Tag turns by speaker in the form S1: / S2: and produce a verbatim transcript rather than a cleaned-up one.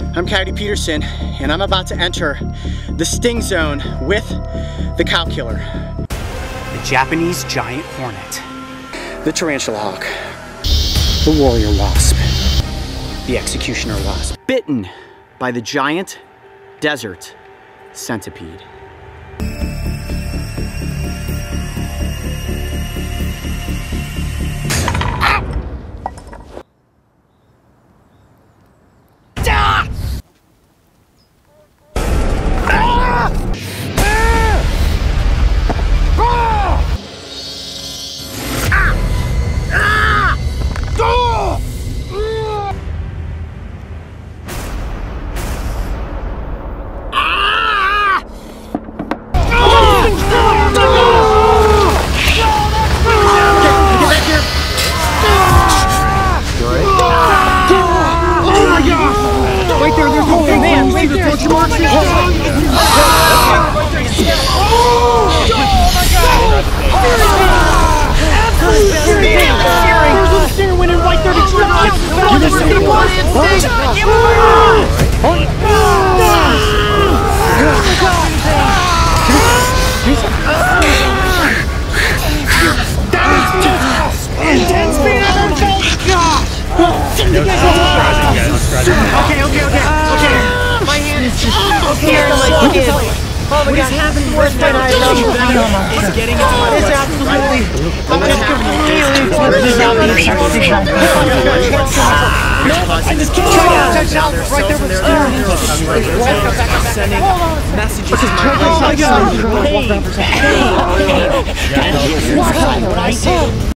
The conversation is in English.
S1: I'm Coyote Peterson, and I'm about to enter the sting zone with the cow killer.
S2: The Japanese giant hornet.
S1: The tarantula hawk. The warrior wasp. The executioner wasp. Bitten by the giant desert centipede. Right there, there's no big man. Right there. Torture marks. Oh my God! Stinger went in right there to try. Give this to intense speed. Okay, okay, okay, okay. My hand is just here, like it. Oh my God, happening worse than I love you. It's getting into my It's absolutely. I'm just completely flipping out. I just can't try to touch out right there with sending messages to my Oh my God. Hey, hey, hey. What I say?